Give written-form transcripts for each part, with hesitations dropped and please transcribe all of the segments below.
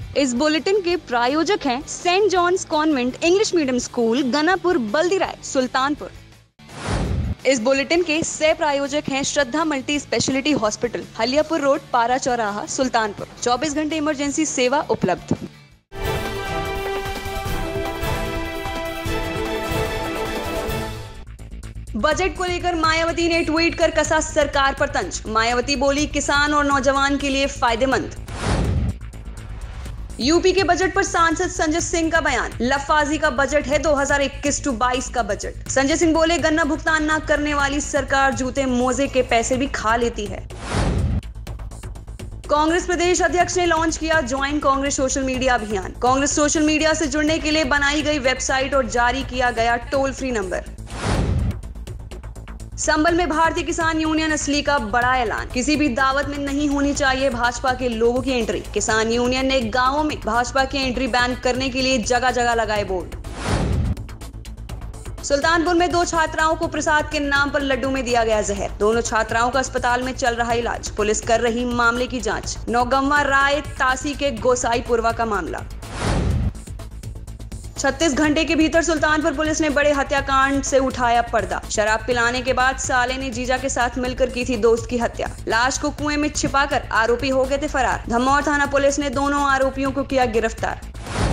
इस बुलेटिन के प्रायोजक हैं saint John's convent English medium school, Ganapur, Baldirai, Sultanpur. इस बुलेटिन के सह प्रायोजक हैं Shraddha multi speciality hospital, Haliyapur road, पारा चौराहा, सुल्तानपुर। 24 घंटे इमरजेंसी सेवा उपलब्ध। बजट को लेकर मायावती ने ट्वीट कर कसा सरकार पर तंज। मायावती बोली, किसान और नौजवान के लिए फायदेमंद। यूपी के बजट पर सांसद संजय सिंह का बयान, लफाजी का बजट है 2021-22 का बजट। संजय सिंह बोले, गन्ना भुगतान न करने वाली सरकार जूते मोजे के पैसे भी खा लेती है। कांग्रेस प्रदेश अध्यक्ष ने लॉन्च किया ज्वाइन कांग्रेस सोशल मीडिया अभियान। कांग्रेस सोशल मीडिया से जुड़ने के लिए बनाई गई वेबसाइट और जारी किया गया टोल फ्री नंबर। संभल में भारतीय किसान यूनियन असली का बड़ा ऐलान, किसी भी दावत में नहीं होनी चाहिए भाजपा के लोगों की एंट्री। किसान यूनियन ने गांवों में भाजपा की एंट्री बैन करने के लिए जगह जगह लगाए बोर्ड। सुल्तानपुर में 2 छात्राओं को प्रसाद के नाम पर लड्डू में दिया गया जहर। दोनों छात्राओं का अस्पताल में चल रहा इलाज। पुलिस कर रही मामले की जांच। नौगंवा राय तासी के गोसाईपुरवा का मामला। 36 घंटे के भीतर सुल्तानपुर पुलिस ने बड़े हत्याकांड से उठाया पर्दा। शराब पिलाने के बाद साले ने जीजा के साथ मिलकर की थी दोस्त की हत्या। लाश को कुएं में छिपाकर आरोपी हो गए थे फरार। धमौर थाना पुलिस ने दोनों आरोपियों को किया गिरफ्तार।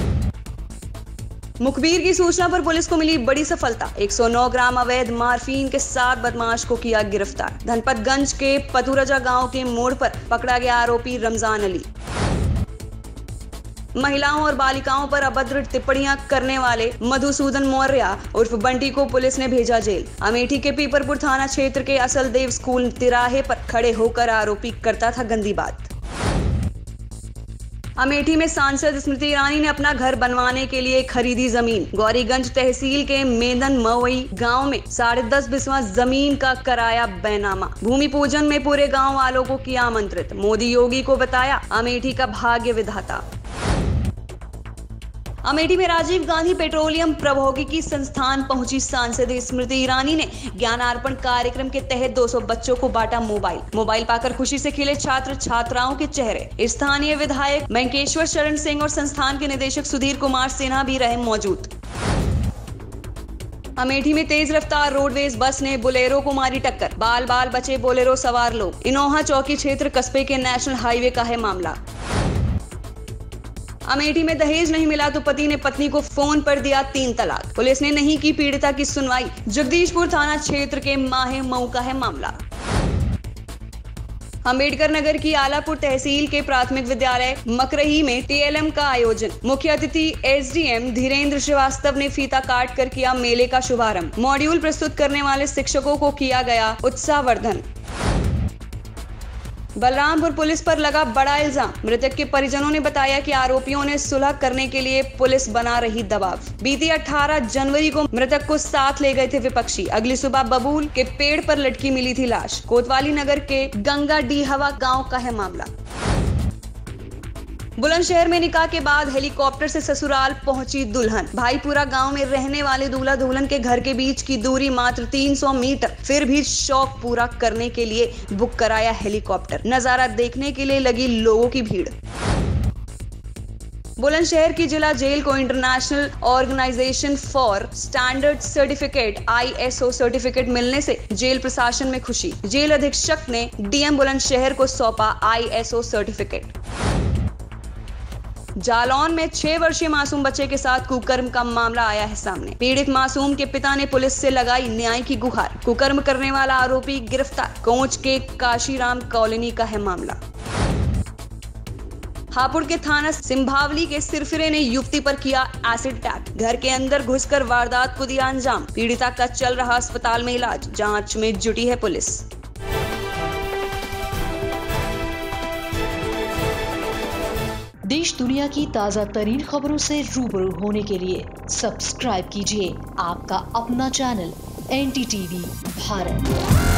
मुखबिर की सूचना पर पुलिस को मिली बड़ी सफलता। 109 ग्राम अवैध मार्फीन के 7 बदमाश को किया गिरफ्तार। धनपतगंज के पतुरजा गांव के मोड़ पर पकड़ा गया आरोपी रमजान अली। महिलाओं और बालिकाओं पर अभद्र टिप्पणियां करने वाले मधुसूदन मौर्य उर्फ बंटी को पुलिस ने भेजा जेल। अमेठी के पीपरपुर थाना क्षेत्र के असल देव स्कूल तिराहे पर खड़े होकर आरोपी करता था गंदी बात। अमेठी में सांसद स्मृति ईरानी ने अपना घर बनवाने के लिए खरीदी जमीन। गौरीगंज तहसील के मेदन मवई गांव में 10.5 बिस्वा जमीन का कराया बैनामा। भूमि पूजन में पूरे गांव वालों को किया आमंत्रित। मोदी योगी को बताया अमेठी का भाग्य विधाता। अमेठी में राजीव गांधी पेट्रोलियम प्रौद्योगिकी संस्थान पहुंची सांसद स्मृति ईरानी ने ज्ञानार्पण कार्यक्रम के तहत 200 बच्चों को बांटा मोबाइल पाकर खुशी से खिले छात्र छात्राओं के चेहरे। स्थानीय विधायक मंकेश्वर शरण सिंह और संस्थान के निदेशक सुधीर कुमार सिन्हा भी रहे मौजूद। अमेठी में तेज रफ्तार रोडवेज बस ने बोलेरो को मारी टक्कर। बाल बाल बचे बोलेरो सवार लोग। इनोहा चौकी क्षेत्र कस्बे के नेशनल हाईवे का है मामला। अमेठी में दहेज नहीं मिला तो पति ने पत्नी को फोन पर दिया 3 तलाक। पुलिस ने नहीं की पीड़िता की सुनवाई। जगदीशपुर थाना क्षेत्र के माहे मऊ का है मामला। अंबेडकर नगर की आलापुर तहसील के प्राथमिक विद्यालय मकरही में TLM का आयोजन। मुख्य अतिथि SDM धीरेन्द्र श्रीवास्तव ने फीता काट कर किया मेले का शुभारंभ। मॉड्यूल प्रस्तुत करने वाले शिक्षकों को किया गया उत्साहवर्धन। बलरामपुर पुलिस पर लगा बड़ा इल्जाम। मृतक के परिजनों ने बताया कि आरोपियों ने सुलह करने के लिए पुलिस बना रही दबाव। बीती 18 जनवरी को मृतक को साथ ले गए थे विपक्षी। अगली सुबह बबूल के पेड़ पर लटकी मिली थी लाश। कोतवाली नगर के गंगा डीहवा गांव का है मामला। बुलंदशहर में निकाह के बाद हेलीकॉप्टर से ससुराल पहुंची दुल्हन। भाईपुरा गांव में रहने वाले दूल्हा दुल्हन के घर के बीच की दूरी मात्र 300 मीटर, फिर भी शौक पूरा करने के लिए बुक कराया हेलीकॉप्टर। नजारा देखने के लिए लगी लोगों की भीड़। बुलंदशहर की जिला जेल को international organisation for standard certificate ISO certificate मिलने से जेल प्रशासन में खुशी। जेल अधीक्षक ने DM बुलंदशहर को सौंपा ISO सर्टिफिकेट। जालौन में 6 वर्षीय मासूम बच्चे के साथ कुकर्म का मामला आया है सामने। पीड़ित मासूम के पिता ने पुलिस से लगाई न्याय की गुहार। कुकर्म करने वाला आरोपी गिरफ्तार। कोंच के काशीराम कॉलोनी का है मामला। हापुड़ के थाना सिंभावली के सिरफिरे ने युवती पर किया एसिड अटैक। घर के अंदर घुसकर वारदात को दिया अंजाम। पीड़िता का चल रहा अस्पताल में इलाज। जांच में जुटी है पुलिस। देश दुनिया की ताज़ा तरीन खबरों से रूबरू होने के लिए सब्सक्राइब कीजिए आपका अपना चैनल NDTV भारत।